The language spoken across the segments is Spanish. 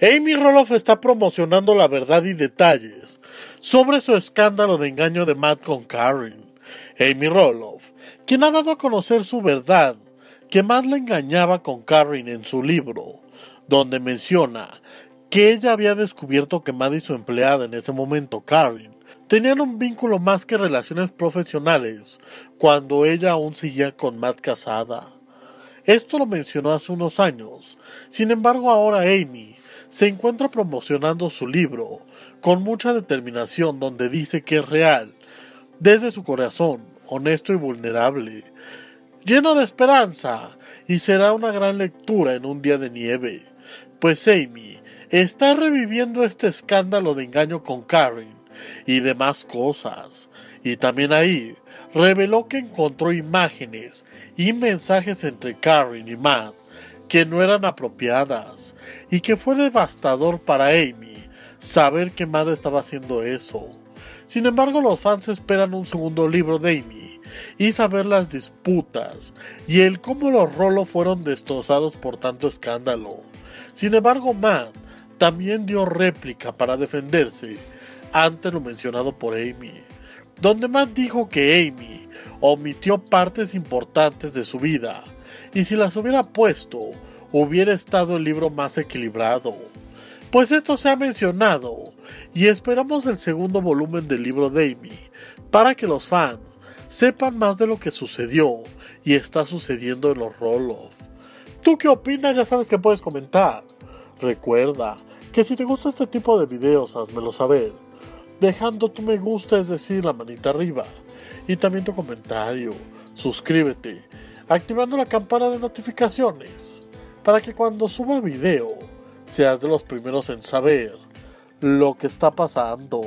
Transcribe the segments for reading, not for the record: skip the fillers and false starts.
Amy Roloff está promocionando la verdad y detalles sobre su escándalo de engaño de Matt con Karen. Amy Roloff, quien ha dado a conocer su verdad, que Matt la engañaba con Karen en su libro, donde menciona que ella había descubierto que Matt y su empleada en ese momento, Karen, tenían un vínculo más que relaciones profesionales cuando ella aún seguía con Matt casada. Esto lo mencionó hace unos años. Sin embargo, ahora Amy se encuentra promocionando su libro con mucha determinación, donde dice que es real, desde su corazón, honesto y vulnerable, lleno de esperanza, y será una gran lectura en un día de nieve, pues Amy está reviviendo este escándalo de engaño con Karen y demás cosas, y también ahí reveló que encontró imágenes y mensajes entre Karen y Matt que no eran apropiadas, y que fue devastador para Amy saber que Matt estaba haciendo eso. Sin embargo, los fans esperan un segundo libro de Amy y saber las disputas y el cómo los Roloff fueron destrozados por tanto escándalo. Sin embargo, Matt también dio réplica para defenderse ante lo mencionado por Amy, donde Matt dijo que Amy omitió partes importantes de su vida, y si las hubiera puesto, hubiera estado el libro más equilibrado. Pues esto se ha mencionado, y esperamos el segundo volumen del libro de Amy, para que los fans sepan más de lo que sucedió y está sucediendo en los Roloff. ¿Tú qué opinas? Ya sabes que puedes comentar. Recuerda que si te gusta este tipo de videos, házmelo saber, dejando tu me gusta, es decir, la manita arriba, y también tu comentario. Suscríbete, activando la campana de notificaciones, para que cuando suba video, seas de los primeros en saber lo que está pasando.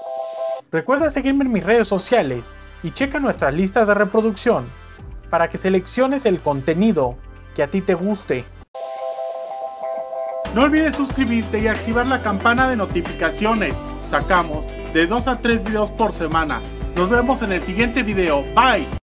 Recuerda seguirme en mis redes sociales y checa nuestras listas de reproducción para que selecciones el contenido que a ti te guste. No olvides suscribirte y activar la campana de notificaciones. Sacamos de 2 a 3 videos por semana. Nos vemos en el siguiente video. Bye.